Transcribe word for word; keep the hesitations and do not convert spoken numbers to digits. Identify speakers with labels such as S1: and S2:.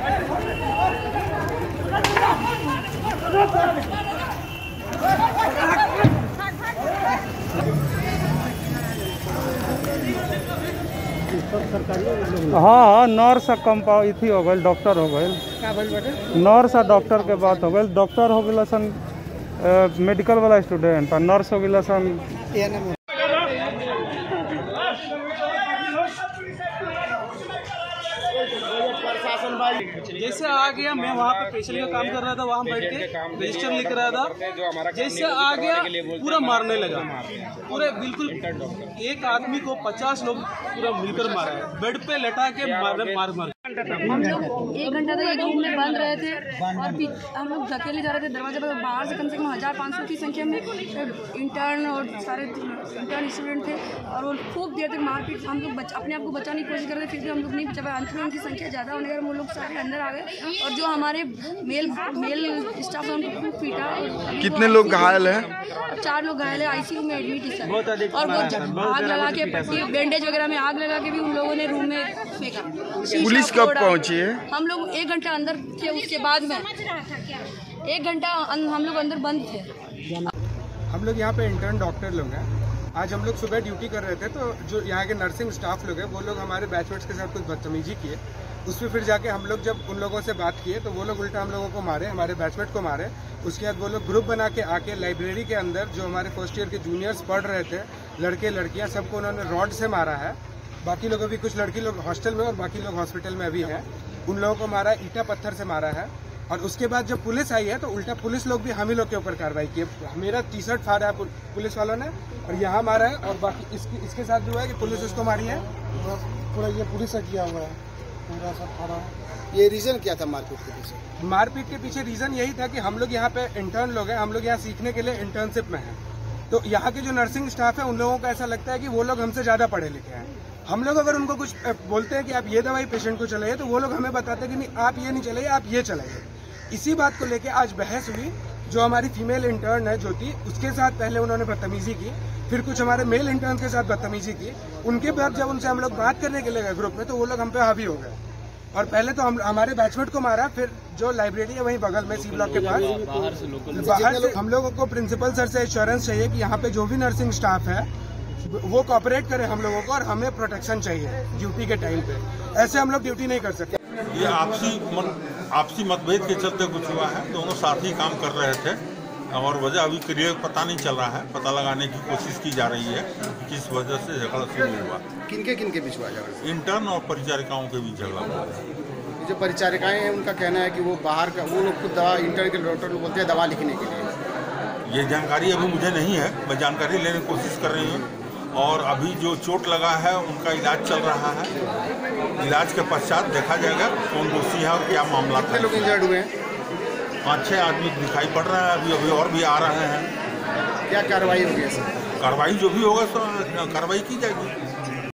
S1: हाँ हाँ नर्स कंपाउ इथी हो गए, डॉक्टर हो गए, नर्स और डॉक्टर के बात हो गए। डॉक्टर हो गए सन मेडिकल वाला स्टूडेंट और नर्स हो गए सन
S2: जैसे आ गया मैं वहाँ पे पेशेंट का काम कर रहा था, वहाँ बैठ के रजिस्टर लिख रहा था। जैसे आ गया पूरा मारने लगा, पूरे बिल्कुल एक आदमी को पचास लोग पूरा मिलकर मारा है, बेड पे लटा के मार मार मार।
S3: हम लोग एक घंटा तक एक रूम में बंद रहे थे और हम लोग धकेले जा रहे थे दरवाजे पर। बाहर से कम से कम हज़ार पाँच सौ की संख्या में इंटर्न और सारे इंटर्न स्टूडेंट थे और वो खूब देर तक मारपीट। हम लोग अपने आप को बचाने की कोशिश कर रहे थे, फिर भी हम लोग नहीं बचा पाए। अंत में उनकी संख्या ज़्यादा होने के वो लोग सारे अंदर आ गए और जो हमारे मेल मेल स्टाफ है उनको खूब पीटा।
S4: कितने लोग घायल हैं?
S3: चार लोग घायल है, आईसीयू में एडमिट है सर। और वो आग लगा के बैंडेज वगैरह में आग लगा के भी उन लोगों ने रूम में फेंका।
S4: पुलिस कब पहुंची है?
S3: हम लोग एक घंटा अंदर थे, उसके बाद में एक घंटा हम लोग अंदर बंद थे।
S5: हम लोग यहाँ पे इंटर्न डॉक्टर लोग हैं। आज हम लोग सुबह ड्यूटी कर रहे थे तो जो यहाँ के नर्सिंग स्टाफ लोग हैं वो लोग हमारे बैचमेट्स के साथ कुछ बदतमीजी किए। उसमें फिर जाके हम लोग जब उन लोगों से बात किए तो वो लोग उल्टा हम लोगों को मारे, हमारे बैचमेट को मारे। उसके बाद वो लोग ग्रुप बना के आके लाइब्रेरी के अंदर जो हमारे फर्स्ट ईयर के जूनियर्स पढ़ रहे थे, लड़के लड़कियाँ, सबको उन्होंने रॉड से मारा है। बाकी लोग अभी कुछ लड़की लोग हॉस्टल में और बाकी लोग हॉस्पिटल में अभी हैं। उन लोगों को मारा, ईटा पत्थर से मारा है। और उसके बाद जब पुलिस आई है तो उल्टा पुलिस लोग भी हम ही लोग के ऊपर कार्रवाई की। मेरा टी शर्ट फाड़ा है पुलिस वालों ने और यहाँ मारा है और बाकी इसकी इसके साथ जो है कि पुलिस उसको मारी है।
S6: पूरा ये पुलिस से किया हुआ है, पूरा सब फाड़ा। ये रीजन क्या था मारपीट के पीछे?
S5: मारपीट के पीछे रीजन यही था कि हम लोग यहाँ पे इंटर्न लोग हैं, हम लोग यहाँ सीखने के लिए इंटर्नशिप में हैं। तो यहाँ के जो नर्सिंग स्टाफ है उन लोगों को ऐसा लगता है कि वो लोग हमसे ज़्यादा पढ़े लिखे हैं। हम लोग अगर उनको कुछ बोलते हैं कि आप ये दवाई पेशेंट को चलाइए तो वो लोग हमें बताते हैं कि नहीं आप ये नहीं चलाइए, आप ये चलाइए। इसी बात को लेके आज बहस हुई। जो हमारी फीमेल इंटर्न है ज्योति, उसके साथ पहले उन्होंने बदतमीजी की, फिर कुछ हमारे मेल इंटर्न के साथ बदतमीजी की। उनके बाद जब उनसे हम लोग बात करने के लिए गए ग्रुप में तो वो लोग हम पे हावी हो गए और पहले तो हम हमारे बैचमेट को मारा, फिर जो लाइब्रेरी है वहीं बगल में सी ब्लॉक के पास बाहर से बाहर से हम लोगों को प्रिंसिपल सर से एश्योरेंस चाहिए कि यहाँ पे जो भी नर्सिंग स्टाफ है वो कोऑपरेट करे हम लोगों को और हमें प्रोटेक्शन चाहिए ड्यूटी के टाइम पे। ऐसे हम लोग ड्यूटी नहीं कर सकते।
S7: ये आपसी मन, आपसी मतभेद के चलते कुछ हुआ है। दोनों साथ ही काम कर रहे थे और वजह अभी क्लियर पता नहीं चल रहा है। पता लगाने की कोशिश की जा रही है किस वजह से झगड़ा शुरू हुआ।
S6: किनके किनके बीच हुआ झगड़ा?
S7: इंटर्न और परिचारिकाओं के बीच झगड़ा हुआ।
S6: जो परिचारिकाएं हैं उनका कहना है कि वो बाहर का वो लोग खुद दवा इंटर्न के डॉक्टर लोग बोलते हैं दवा लिखने के लिए।
S7: ये जानकारी अभी मुझे नहीं है, मैं जानकारी लेने की कोशिश कर रही हूँ। और अभी जो चोट लगा है उनका इलाज चल रहा है। इलाज के पश्चात देखा जाएगा कौन दोषी है और क्या मामला था।
S6: लोग इंजर्ड हुए हैं,
S7: पाँच छः आदमी दिखाई पड़ रहे हैं, अभी अभी और भी आ रहे हैं।
S6: क्या कार्रवाई होगी?
S7: कार्रवाई जो भी होगा तो कार्रवाई की जाएगी।